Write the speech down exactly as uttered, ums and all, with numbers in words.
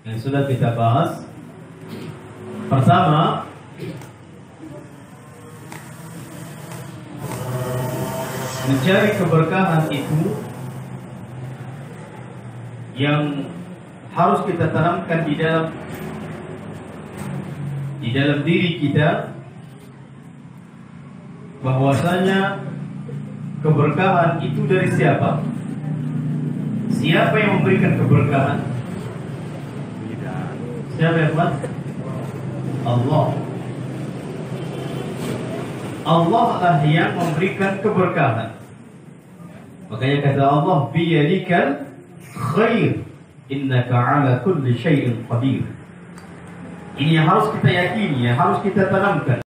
yang sudah kita bahas. Pertama, mencari keberkahan itu yang harus kita tanamkan di dalam di dalam diri kita, bahwasanya keberkahan itu dari siapa? Siapa yang memberikan keberkahan? Siapa yang buat? Allah. Allah lah yang memberikan keberkahan. Makanya kata Allah, biyadikal khair, innaka ala kulli syai'in qadir. Ini yang harus kita yakini, yang harus kita tanamkan.